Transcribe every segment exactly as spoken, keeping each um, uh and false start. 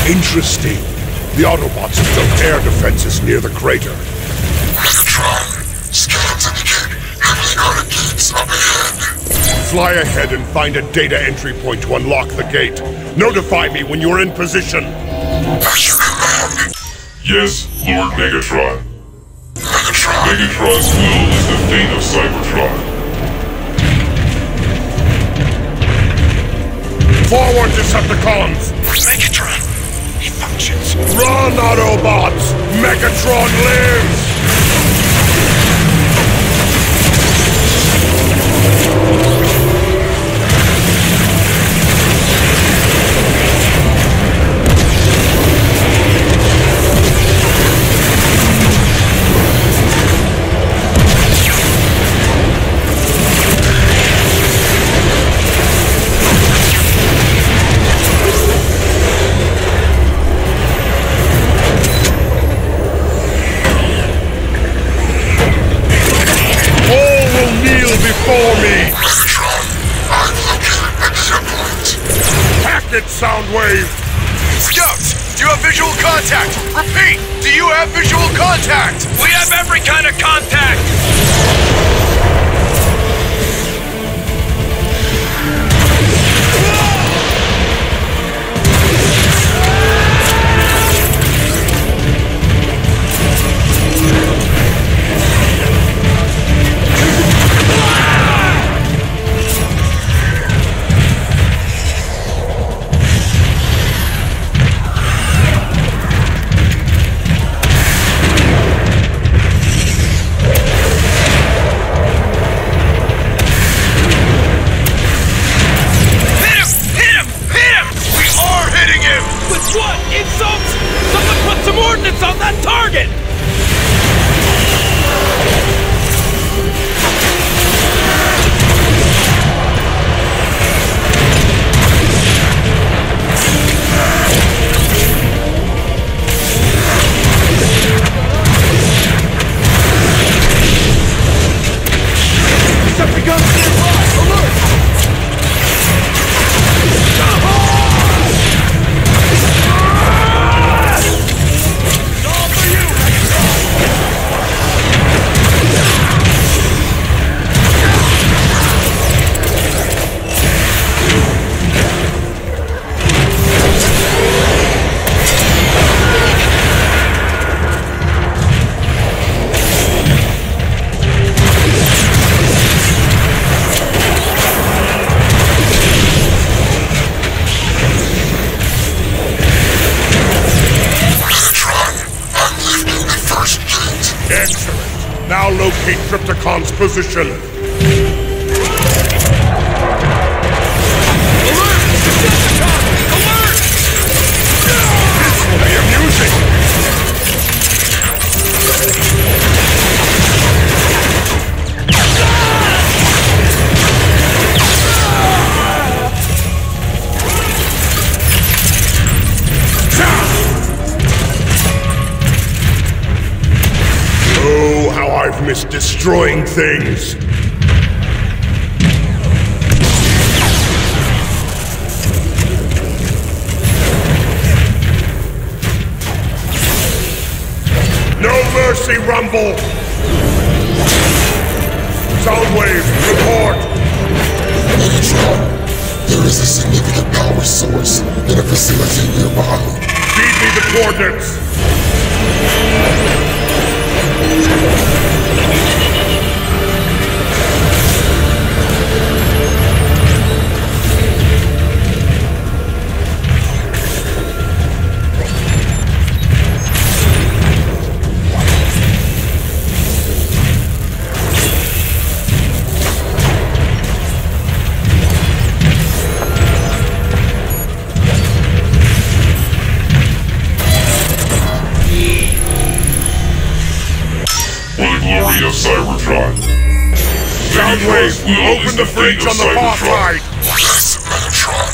Interesting. The Autobots have built air defenses near the crater. Megatron, scans indicate heavily guarded gates up ahead. Fly ahead and find a data entry point to unlock the gate. Notify me when you're in position. As you command. Yes, Lord Megatron. Megatron. Megatron's will is the fate of Cybertron. Forward, Decepticons! Megatron! He functions. Run, Autobots! Megatron lives! Before me! Megatron, I've located the data point. Hack it, Soundwave! Scouts, do you have visual contact? Repeat, do you have visual contact? We have every kind of contact! Ordnance on that target! Decepticons nearby! Alert! Excellent. Now locate Trypticon's position. Alert! Decepticon! Alert! This will be amusing. Oh, how I've missed destroying things! No mercy, Rumble! Soundwave, report! Megatron, there is a significant power source in a facility nearby. Feed me the coordinates! Glory of Cybertron. Soundwave, open the breach on the far side! Yes, Megatron.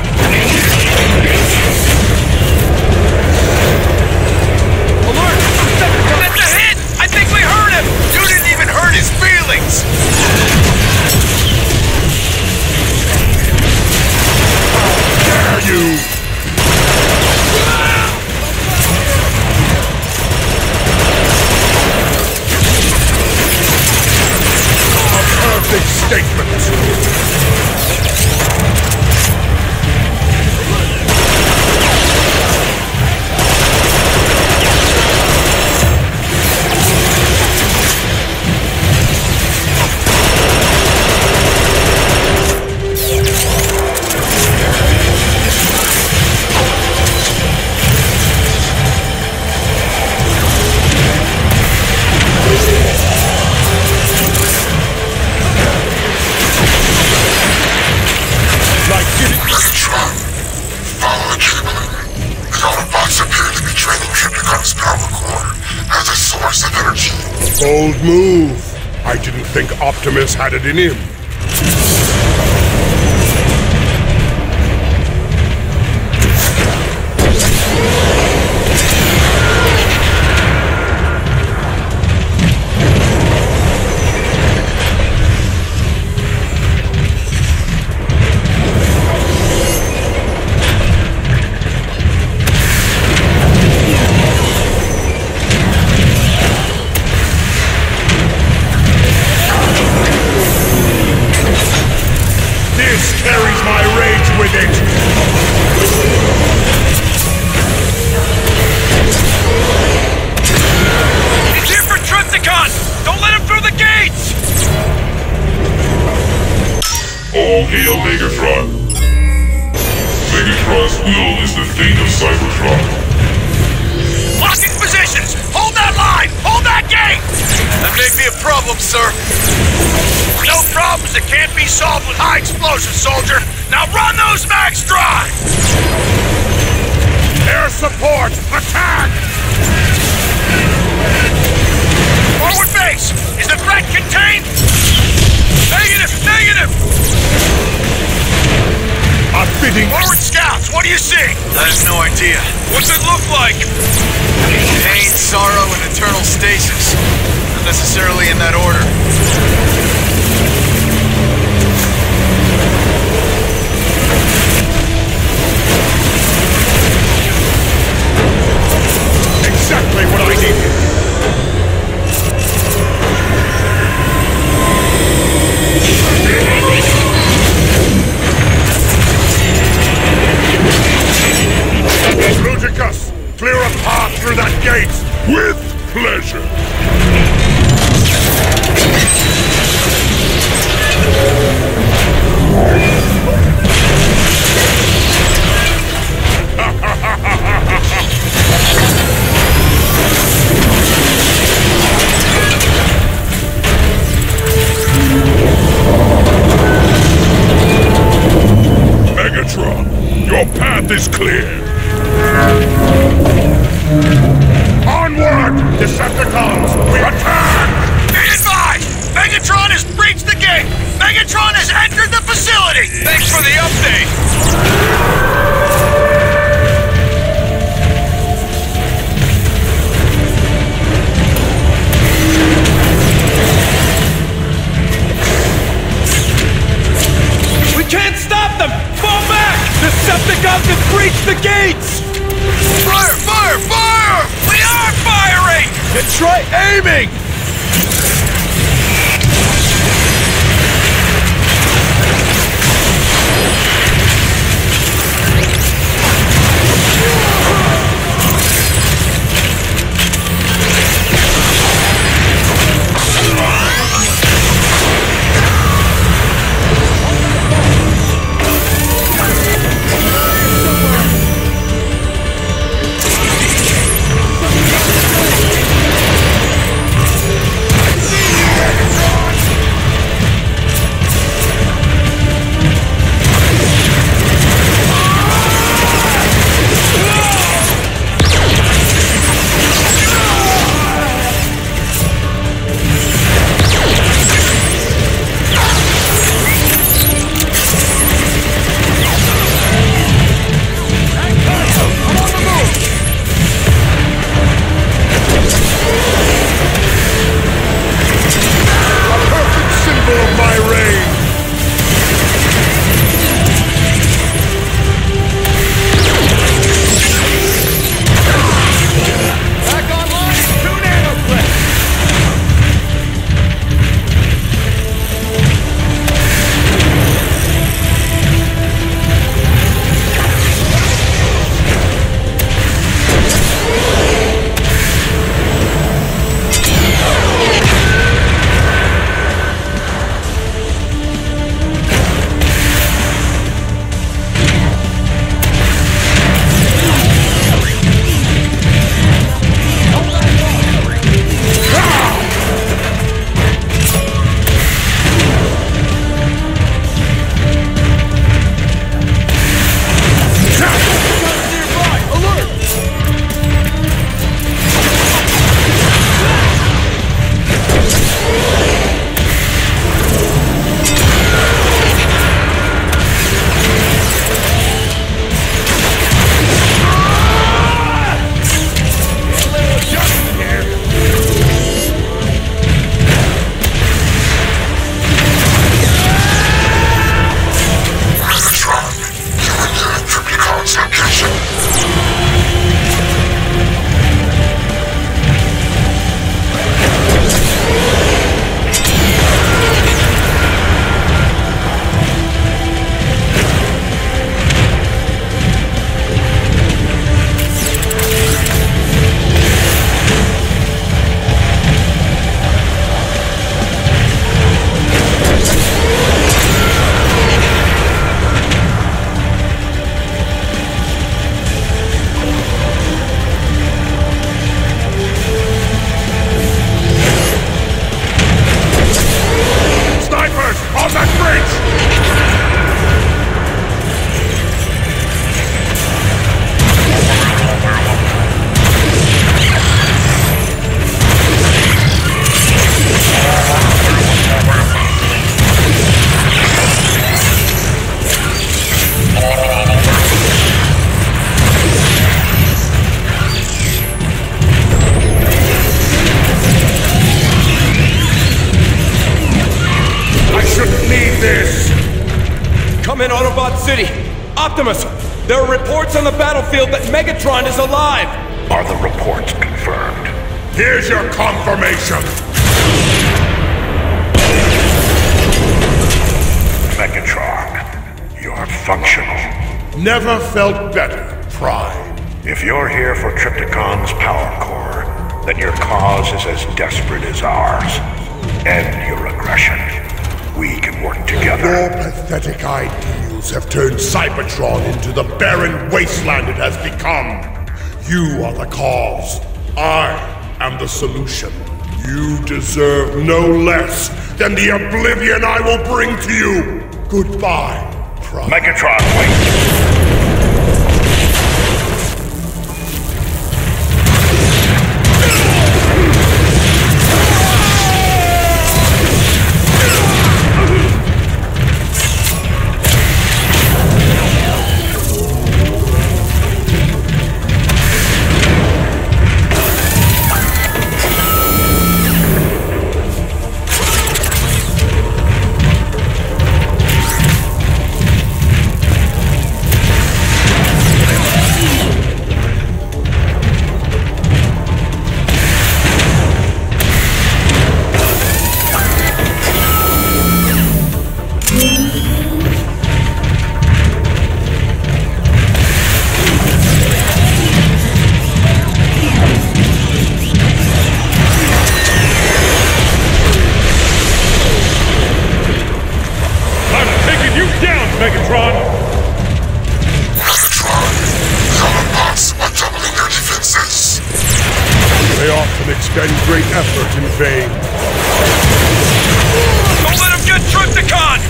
Alert! statement. Bold move. I didn't think Optimus had it in him. All hail Megatron. Megatron's will is the fate of Cybertron. Locking positions! Hold that line! Hold that gate! That may be a problem, sir. No problems that can't be solved with high explosives, soldier. Now run those max drive! Air support! Attack! Forward base! Is the threat contained? Negative! Negative! A fitting... Forward scouts, what do you see? I have no idea. What's it look like? Pain, sorrow, and eternal stasis. Not necessarily in that order. Exactly what I needed. Ludicus, clear a path through that gate! With pleasure. Megatron, your path is clear. Onward! Decepticons, we attack! Be advised! Megatron has breached the gate! Megatron has entered the facility! Thanks for the update! We can't stop them! Fall back! Decepticons have breached the gates! Fire! Fire! Fire! We are firing! Then try aiming! Come in, Autobot City. Optimus, there are reports on the battlefield that Megatron is alive. Are the reports confirmed? Here's your confirmation. Megatron, you're functional. Never felt better, Prime. If you're here for Trypticon's power core, then your cause is as desperate as ours. End your aggression. We can work together. Your pathetic ideals have turned Cybertron into the barren wasteland it has become. You are the cause. I am the solution. You deserve no less than the oblivion I will bring to you. Goodbye, Prime. Megatron, wait! Megatron! Megatron, the Autobots are doubling their defenses. They often expend great effort in vain. Don't let him get Trypticon!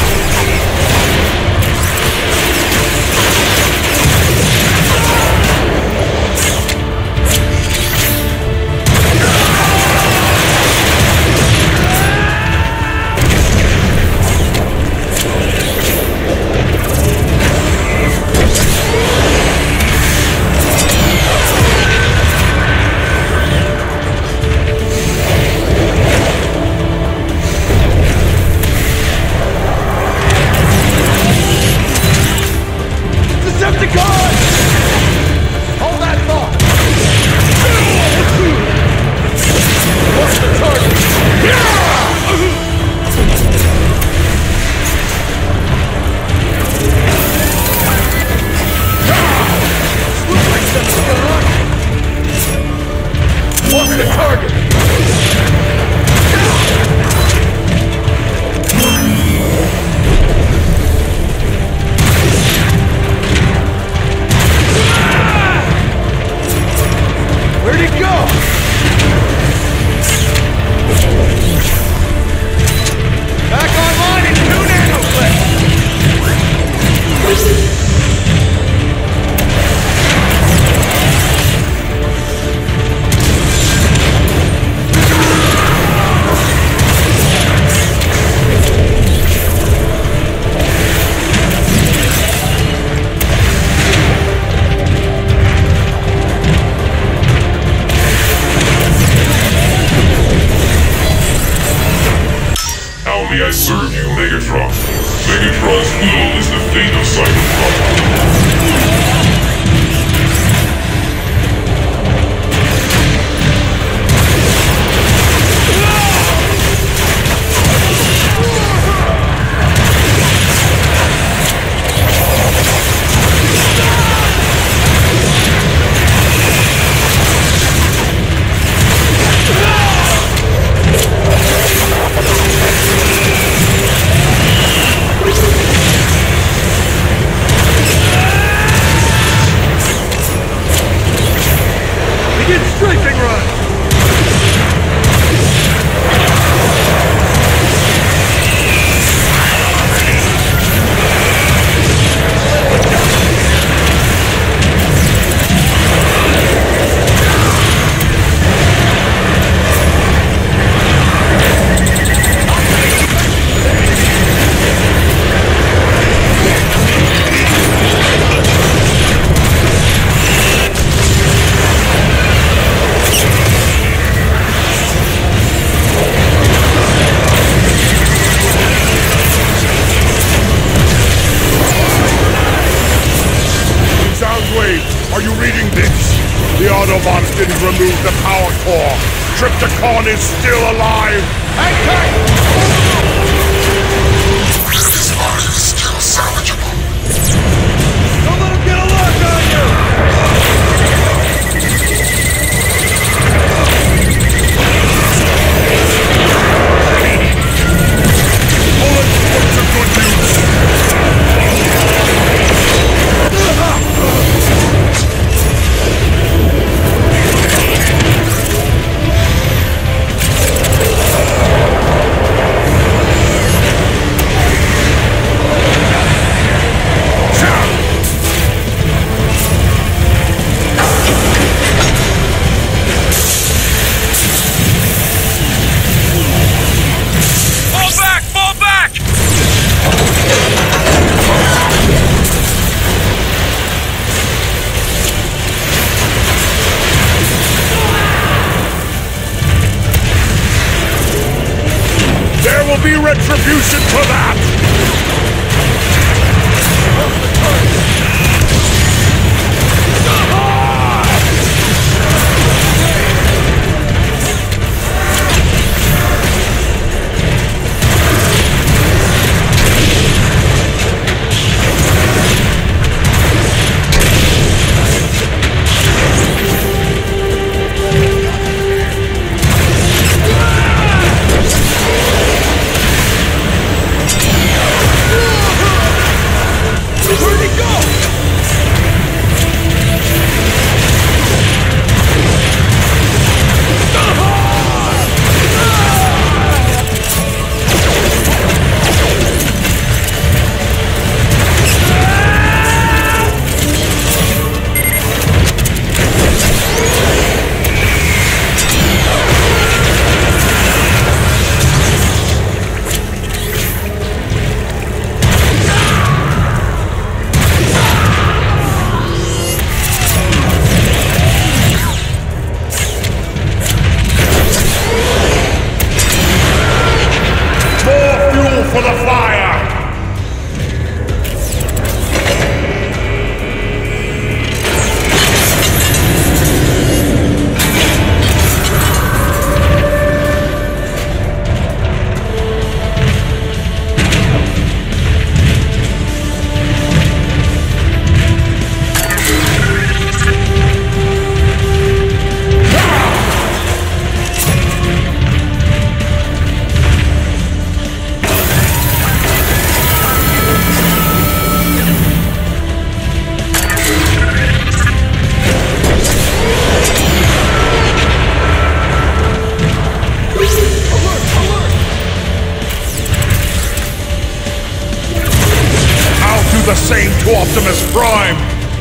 May I serve you, Megatron? Megatron's will is the fate of Cybertron. Ah! Trypticon is still alive! Hang tight! His body is still salvageable. Don't let him get a lock on you! Bullets, what's the good news? Be retribution for that! For the fire! The same to Optimus Prime!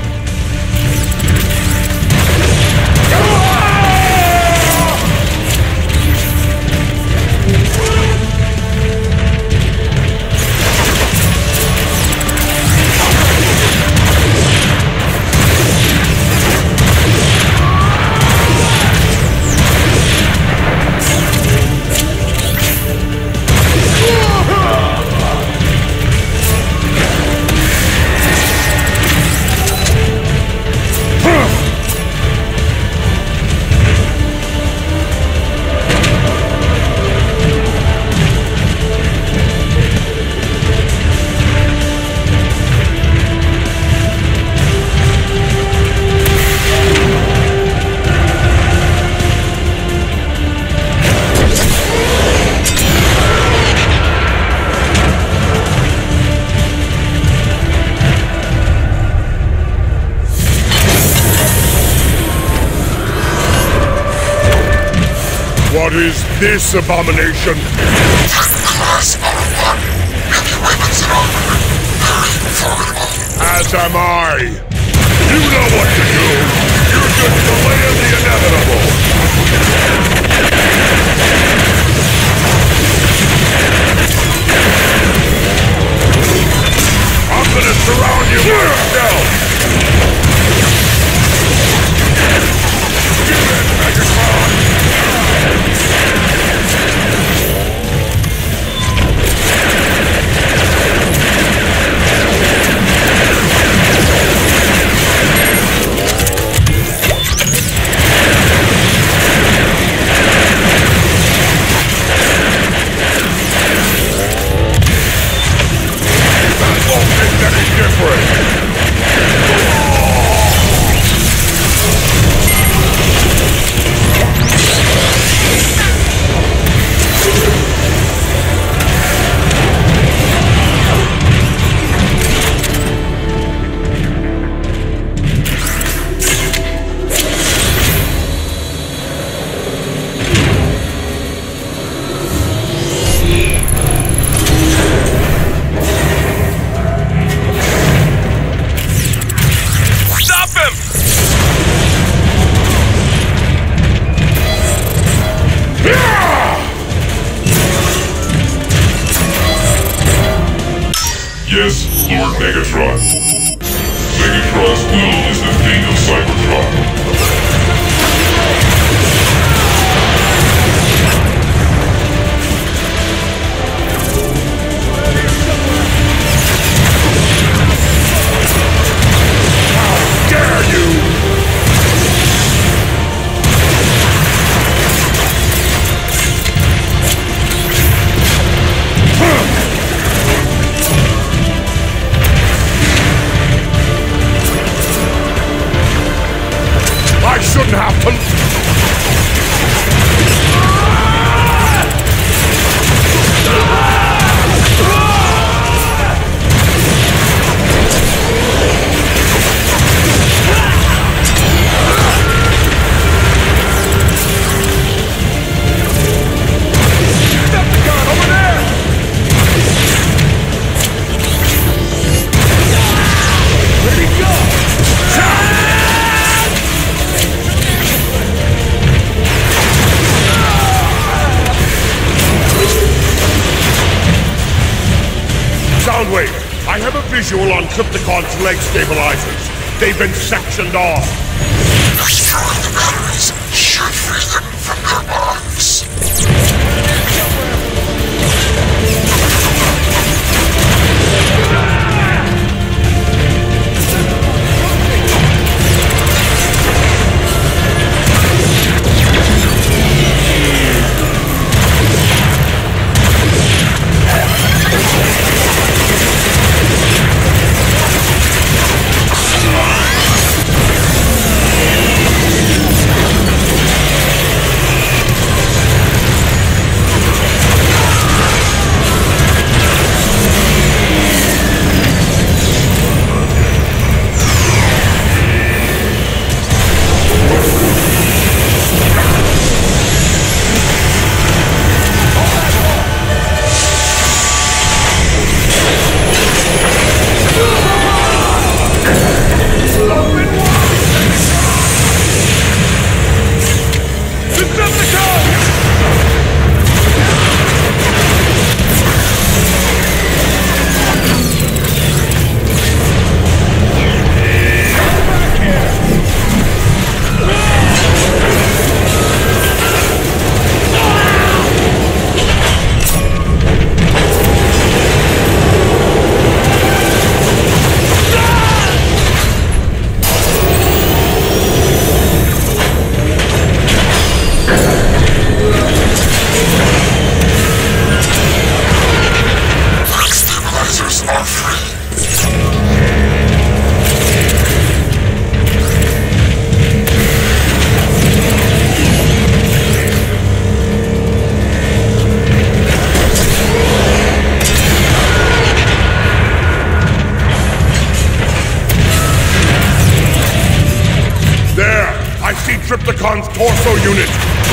What is this abomination? Class Autobot. Heavy weapons and armor. Very formidable. As am I. You know what to do. You're just delaying the inevitable. I'm gonna surround you myself. Get it, Megatron. Yes, Lord Megatron. Megatron's will is the fate of Cybertron. I shouldn't have to... Decepticon, over there! Where'd he go? Soundwave, I have a visual on Crypticon's leg stabilizers. They've been sectioned off. Destroy the batteries. Should free them from their bonds. Triptychon's torso unit!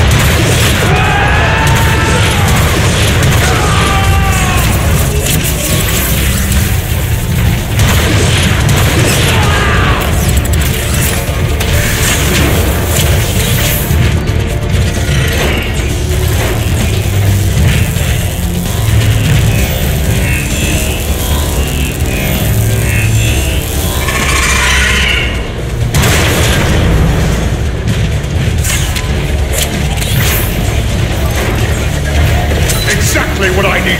What I need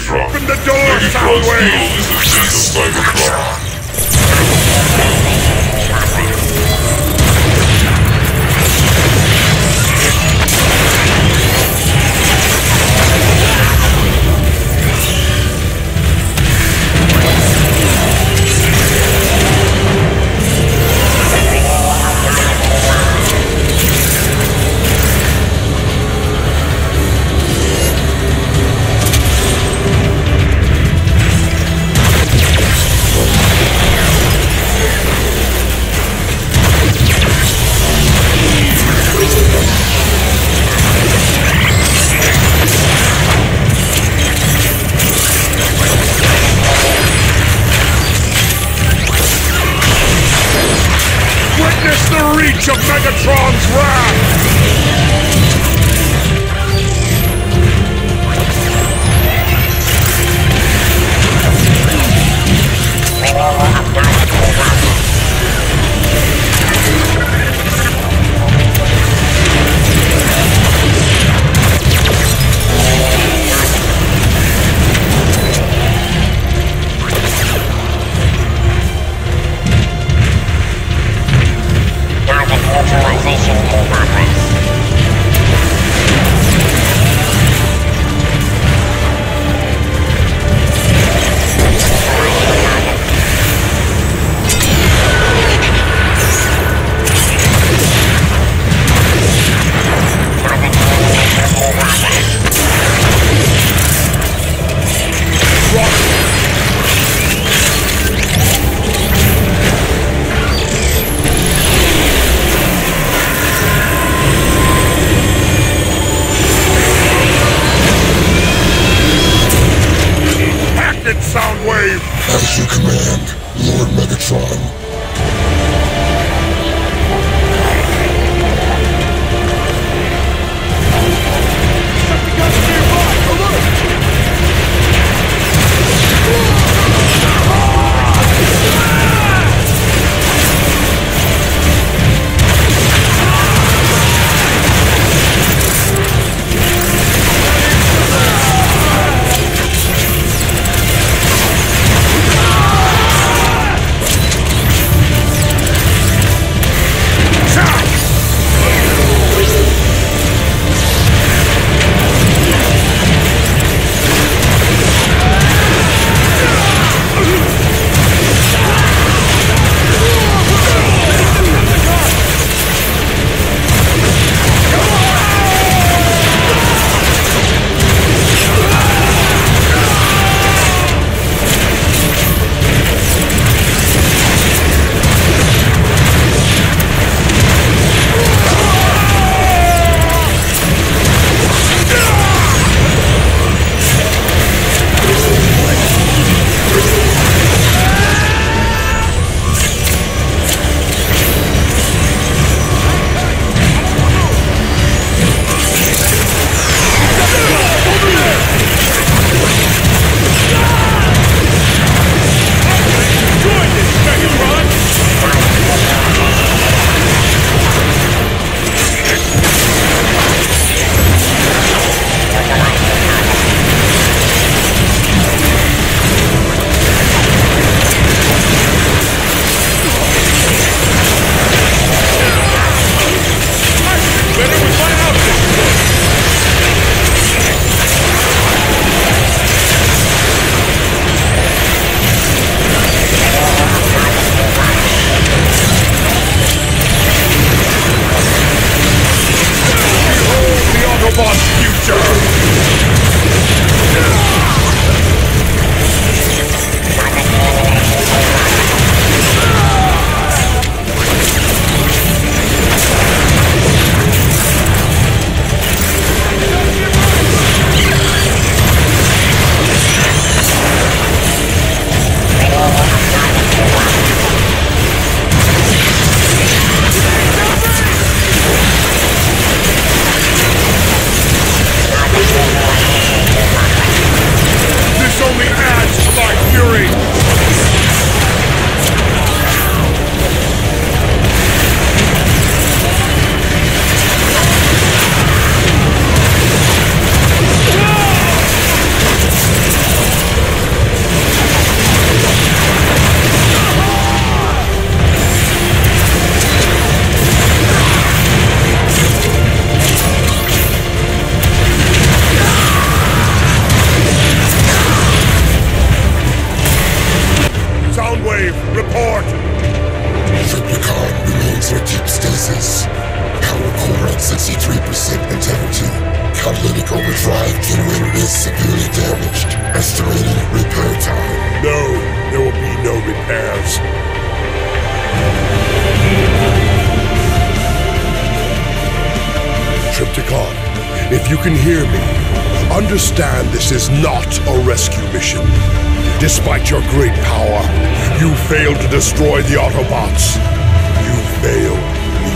Megatron. Open the door, Megatron's Soundwave! will is the fate of Cybertron. Witness the reach of Megatron's wrath! Soundwave! As you command, Lord Megatron. report! Triplicon remains in deep stasis. Power core at sixty-three percent integrity. Catalytic overdrive generator is severely damaged. Estimated repair time. No, there will be no repairs. Tripticon, if you can hear me, understand this is not a rescue mission. Despite your great power, you failed to destroy the Autobots. You failed me.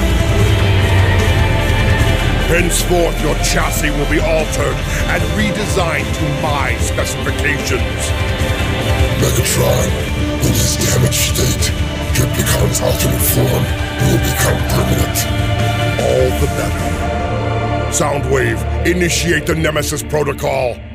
Henceforth, your chassis will be altered and redesigned to my specifications. Megatron, in his damaged state, Triplicon's alternate form will become permanent. All the better. Soundwave, initiate the Nemesis Protocol.